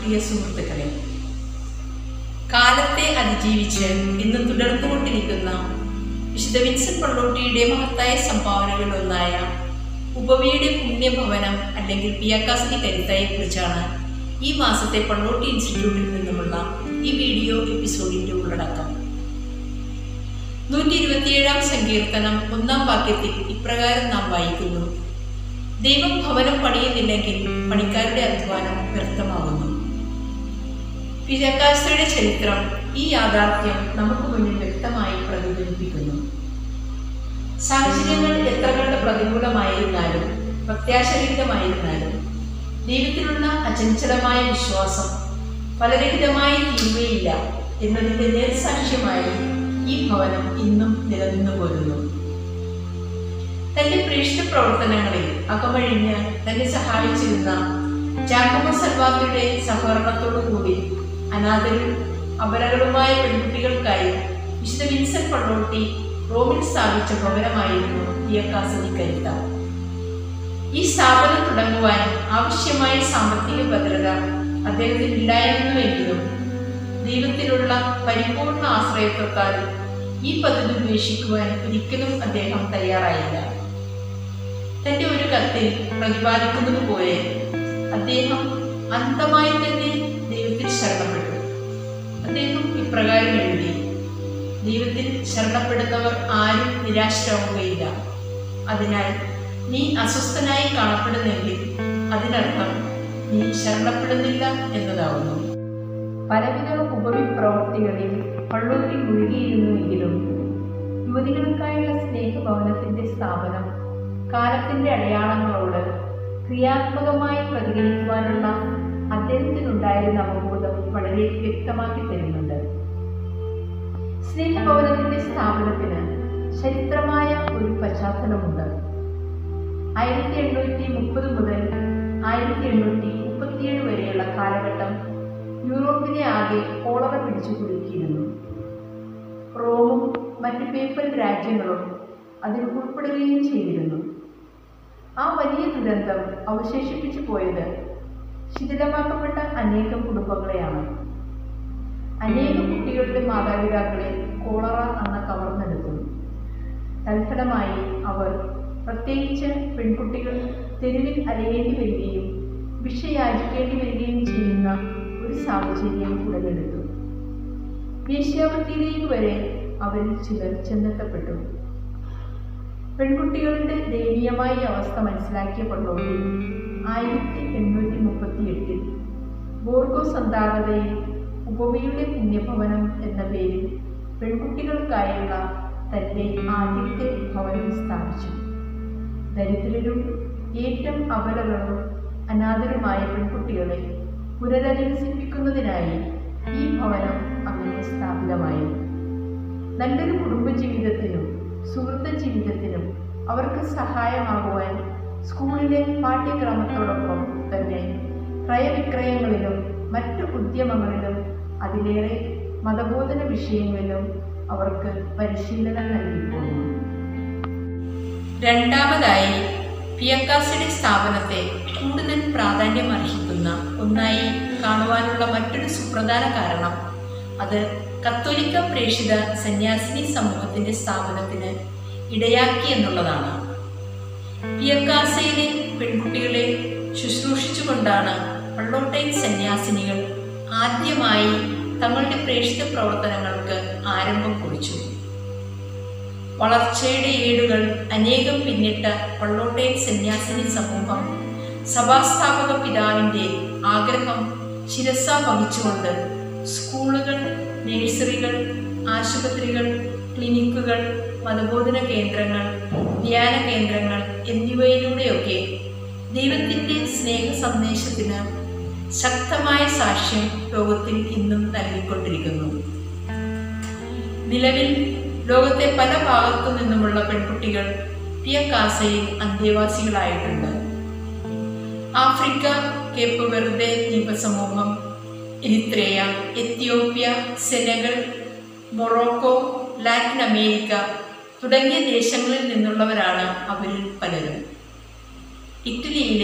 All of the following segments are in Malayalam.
പ്രിയ സുഹൃത്തുക്കളെ, കാലത്തെ അതിജീവിച്ച് ഇന്ന് തുടർന്നുകൊണ്ടിരിക്കുന്ന വിശുദ്ധ വിൻസെന്റ് പള്ളോട്ടിയുടെ മഹത്തായ സംഭാവനകളിലൊന്നായ ഉപവിയുടെ പുണ്യഭവനം അല്ലെങ്കിൽ പിയക്കാസിനി കരുത്തായെ കുറിച്ചാണ് ഈ മാസത്തെ പള്ളോട്ടി ഇൻസ്റ്റിറ്റ്യൂട്ടിൽ നിന്നുമുള്ള ഈ വീഡിയോ എപ്പിസോഡിന്റെ ഉള്ളടക്കം. 127 സങ്കീർത്തനം 1 വാക്യത്തിൽ ഇപ്രകാരം നാം വായിക്കുന്നു: ദൈവം ഭവനം പണിയുന്നില്ലെങ്കിൽ പണിക്കാരുടെ അധ്വാനം വ്യർത്ഥമാകുന്നു. പിയക്കാസിനിയുടെ ചരിത്രം ഈ യാഥാർത്ഥ്യം നമുക്ക് മുന്നിൽ വ്യക്തമായി പ്രതിഫലിപ്പിക്കുന്നു. സാഹചര്യങ്ങൾ എത്ര കണ്ട് പ്രതികൂലമായിരുന്നാലും പ്രത്യാശരഹിതമായിരുന്നാലും ദൈവത്തിലുള്ള അചഞ്ചലമായ വിശ്വാസം ഫലരഹിതമായി തീരുകയില്ല എന്നതിന്റെ നേർസാക്ഷ്യമായി ഈ ഭവനം ഇന്നും നിലനിന്നു പോരുന്നു. തന്റെ പ്രേക്ഷിത പ്രവർത്തനങ്ങളിൽ അകമഴിഞ്ഞ് തന്നെ സഹായിച്ചിരുന്ന ജാക്കോബോ സൽവാത്തിയുടെ സഹകരണത്തോടുകൂടി അനാഥരും അപരകളുമായ പെൺകുട്ടികൾക്കായി വിശുദ്ധ വിൻസെന്റ് പള്ളോട്ടി റോമിൽ സ്ഥാപിച്ച ഭവനമായിരുന്നു പിയക്കാസിനി കരുത്ത. ഈ സ്ഥാപനം തുടങ്ങുവാൻ ആവശ്യമായ സാമ്പത്തിക ഭദ്രത അദ്ദേഹത്തിന് ഇല്ലായിരുന്നുവെങ്കിലും ദൈവത്തിലുള്ള പരിപൂർണ ആശ്രയത്വത്താൽ ഈ പദ്ധതി ഉപേക്ഷിക്കുവാൻ ഒരിക്കലും അദ്ദേഹം തയ്യാറായില്ല. തന്റെ ഒരു കത്തിൽ പ്രതിപാദിക്കുന്നത് പോലെ അദ്ദേഹം അന്ധമായി തന്നെ ദൈവത്തിൽ ശരണപ്പെട്ടു. അദ്ദേഹം ഇപ്രകാരം എഴുതി: ദൈവത്തിൽ ശരണപ്പെടുന്നവർ ആരും നിരാശരാവുകയില്ല. അതിനാൽ നീ അസ്വസ്ഥനായി കാണപ്പെടുന്നെങ്കിൽ അതിനർത്ഥം നീ ശരണപ്പെടുന്നില്ല എന്നതാവുന്നു. പലവിധ ഉപവിപ്രവർത്തികളിൽ പള്ളോട്ടി മുഴുകിയിരുന്നുവെങ്കിലും യുവതികൾക്കായുള്ള സ്നേഹഭവനത്തിന്റെ സ്ഥാപനം കാലത്തിന്റെ അടയാളങ്ങളോട് ക്രിയാത്മകമായി പ്രതികരിക്കുവാനുള്ള അദ്ദേഹത്തിനുണ്ടായിരുന്ന അവബോധം വളരെ വ്യക്തമാക്കി തരുന്നുണ്ട്. സ്നേഹഭവനത്തിന്റെ സ്ഥാപനത്തിന് ചരിത്രമായ ഒരു പശ്ചാത്തലമുണ്ട്. 1830 മുതൽ 1837 വരെയുള്ള കാലഘട്ടം യൂറോപ്പിനെ ആകെ കോളറ പിടിച്ചു കുലുക്കിയിരുന്നു. റോമും മറ്റ് പേപ്പൽ രാജ്യങ്ങളും അതിൽ ഉൾപ്പെടുകയും ചെയ്തിരുന്നു. ആ വലിയ ദുരന്തം അവശേഷിപ്പിച്ചു പോയത് ശിഥിലമാക്കപ്പെട്ട അനേകം കുടുംബങ്ങളെയാണ്. അനേകം കുട്ടികളുടെ മാതാപിതാക്കളെ കോളറ അന്ന് കവർന്നെടുത്തു. തൽഫലമായി അവർ, പ്രത്യേകിച്ച് പെൺകുട്ടികൾ, തെരുവിൽ അലയേണ്ടി വരികയും ഭിക്ഷയാചിക്കേണ്ടി വരികയും ചെയ്യുന്ന ഒരു സാഹചര്യം ഉടലെടുത്തു. വേശ്യാവൃത്തിയിലേക്ക് വരെ അവരിൽ ചിലർ ചെന്നെത്തപ്പെട്ടു. പെൺകുട്ടികളുടെ ദയനീയമായ അവസ്ഥ മനസ്സിലാക്കിയ പള്ളോട്ടി 1838 ബോർഗോ സന്താഗതയിൽ ഉപവിയുടെ പുണ്യഭവനം എന്ന പേരിൽ പെൺകുട്ടികൾക്കായുള്ള തന്റെ ആദ്യത്തെ ഭവനം സ്ഥാപിച്ചു. ദരിദ്രരും ഏറ്റവും അബലകളും അനാഥരുമായ പെൺകുട്ടികളെ പുനരധിവസിപ്പിക്കുന്നതിനായി ഈ ഭവനം അങ്ങനെ സ്ഥാപിതമായി. നല്ലൊരു കുടുംബജീവിതത്തിനും സുഹൃത്ത് ജീവിതത്തിനും അവർക്ക് സഹായമാകുവാൻ സ്കൂളിലെ പാഠ്യക്രമത്തോടൊപ്പം തന്നെ ക്രയവിക്രയങ്ങളിലും മറ്റു ഉദ്യമങ്ങളിലും അതിലേറെ മതബോധന വിഷയങ്ങളിലും അവർക്ക് പരിശീലനം നൽകിപ്പോന്നു. രണ്ടാമതായി, പിയക്കാസിയുടെ സ്ഥാപനത്തെ കൂടുതൽ പ്രാധാന്യം അർഹിക്കുന്ന ഒന്നായി കാണുവാനുള്ള മറ്റൊരു സുപ്രധാന കാരണം അത് കത്തോലിക്ക പ്രേക്ഷിത സന്യാസിനി സമൂഹത്തിന്റെ സ്ഥാപനത്തിന് ഇടയാക്കി എന്നുള്ളതാണ്. പിയക്കാസയിലെ പെൺകുട്ടികളെ ശുശ്രൂഷിച്ചുകൊണ്ടാണ് പള്ളോട്ടൈൻ സന്യാസിനികൾ ആദ്യമായി തങ്ങളുടെ പ്രേക്ഷിത പ്രവർത്തനങ്ങൾക്ക് ആരംഭം കുറിച്ചു. വളർച്ചയുടെ ഏടുകൾ അനേകം പിന്നിട്ട പള്ളോട്ടൈൻ സന്യാസിനി സമൂഹം സഭാസ്ഥാപക പിതാവിന്റെ ആഗ്രഹം ശിരസ വഹിച്ചുകൊണ്ട് സ്കൂളുകൾ, നഴ്സറികൾ, ആശുപത്രികൾ, ക്ലിനിക്കുകൾ, മതബോധന കേന്ദ്രങ്ങൾ, ധ്യാന കേന്ദ്രങ്ങൾ എന്നിവയിലൂടെയൊക്കെ ദൈവത്തിന്റെ സ്നേഹ സന്ദേശത്തിന് ശക്തമായ സാക്ഷ്യം ലോകത്തിൽ ഇന്നും നൽകിക്കൊണ്ടിരിക്കുന്നു. നിലവിൽ ലോകത്തെ പല ഭാഗത്തു നിന്നുമുള്ള പെൺകുട്ടികൾ പിയക്കാസയിൽ അന്തേവാസികളായിട്ടുണ്ട്. ആഫ്രിക്ക, കേപ്പ് വെർദെ ദ്വീപസമൂഹം, Eritrea, Ethiopia, Senegal, Morocco, Latin America തുടങ്ങിയ ദേശങ്ങളിൽ നിന്നുള്ളവരാണ് അവരിൽ പലരും. ഇറ്റലിയിലെ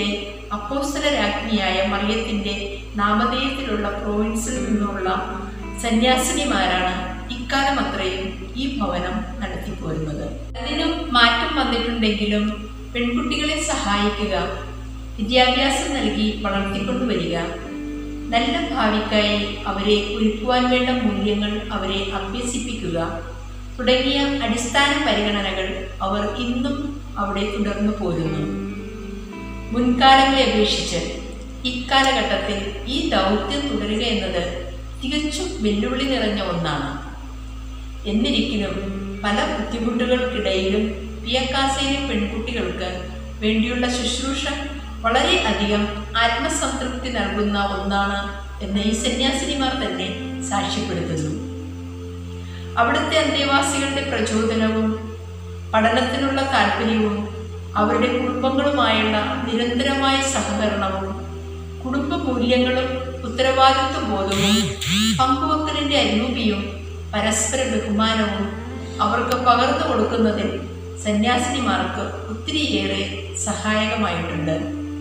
അപ്പോസ്തല രാജ്ഞിയായ മറിയത്തിന്റെ നാമധേയത്തിലുള്ള പ്രോവിൻസിൽ നിന്നുള്ള സന്യാസിനിമാരാണ് ഇക്കാലം അത്രയും ഈ ഭവനം നടത്തിപ്പോരുന്നത്. അതിനും മാറ്റം വന്നിട്ടുണ്ടെങ്കിലും പെൺകുട്ടികളെ സഹായിക്കുക, വിദ്യാഭ്യാസം നൽകി വളർത്തിക്കൊണ്ടുവരിക, നല്ല ഭാവിക്കായി അവരെ ഒരുക്കുവാൻ വേണ്ട മൂല്യങ്ങൾ അവരെ അഭ്യസിപ്പിക്കുക തുടങ്ങിയ അടിസ്ഥാന പരിഗണനകൾ അവർ ഇന്നും അവിടെ തുടർന്നു പോരുന്നു. മുൻകാലങ്ങളെ അപേക്ഷിച്ച് ഇക്കാലഘട്ടത്തിൽ ഈ ദൗത്യം തുടരുക എന്നത് തികച്ചും വെല്ലുവിളി നിറഞ്ഞ ഒന്നാണ്. എന്നിരിക്കലും പല ബുദ്ധിമുട്ടുകൾക്കിടയിലും പിയക്കാസയിലെ പെൺകുട്ടികൾക്ക് വേണ്ടിയുള്ള ശുശ്രൂഷ വളരെ അധികം ആത്മസംതൃപ്തി നൽകുന്ന ഒന്നാണ് എന്ന് ഈ സന്യാസിനിമാർ തന്നെ സാക്ഷ്യപ്പെടുത്തുന്നു. അവിടുത്തെ അന്തേവാസികളുടെ പ്രചോദനവും പഠനത്തിനുള്ള താല്പര്യവും അവരുടെ കുടുംബങ്ങളുമായുള്ള നിരന്തരമായ സഹകരണവും കുടുംബ മൂല്യങ്ങളും ഉത്തരവാദിത്വ ബോധവും പങ്കുവെക്കലിന്റെ അരൂപിയും പരസ്പര ബഹുമാനവും അവർക്ക് പകർന്നു കൊടുക്കുന്നതിൽ സന്യാസിനിമാർക്ക് ഒത്തിരിയേറെ സഹായകമായിട്ടുണ്ട്.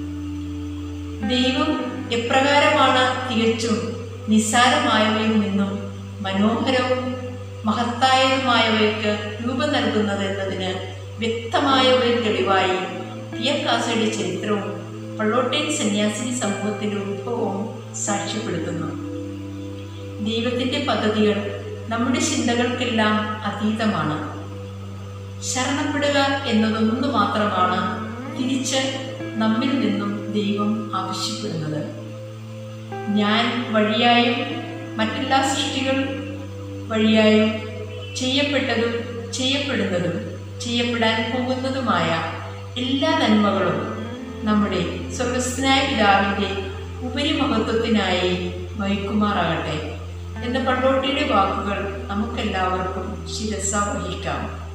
ദൈവം എപ്രകാരമാണ് തികച്ചും നിസ്സാരമായവയിൽ നിന്നും മനോഹരവും മഹത്തായതുമായവയ്ക്ക് രൂപം നൽകുന്നത് എന്നതിന് വ്യക്തമായ ഒരു തെളിവായി പിയക്കാസയുടെ ചരിത്രവും പള്ളോട്ടേൻ സന്യാസിനി സമൂഹത്തിന്റെ ഉത്ഭവവും സാക്ഷ്യപ്പെടുത്തുന്നു. ദൈവത്തിന്റെ പദ്ധതികൾ നമ്മുടെ ചിന്തകൾക്കെല്ലാം അതീതമാണ്. ശരണപ്പെടുക എന്നതൊന്നു മാത്രമാണ് തിരിച്ച് നമ്മിൽ നിന്നും ദൈവം ആവശ്യപ്പെടുന്നത്. ഞാൻ വഴിയായും മറ്റെല്ലാ സൃഷ്ടികൾ വഴിയായും ചെയ്യപ്പെട്ടതും ചെയ്യപ്പെടുന്നതും ചെയ്യപ്പെടാൻ പോകുന്നതുമായ എല്ലാ നന്മകളും നമ്മുടെ സ്വർഗസ്ഥനായ പിതാവിൻ്റെ ഉപരിമഹത്വത്തിനായി വഹിക്കുമാറാകട്ടെ എന്ന പള്ളോട്ടിയുടെ വാക്കുകൾ നമുക്കെല്ലാവർക്കും ശിരസാ വഹിക്കാം.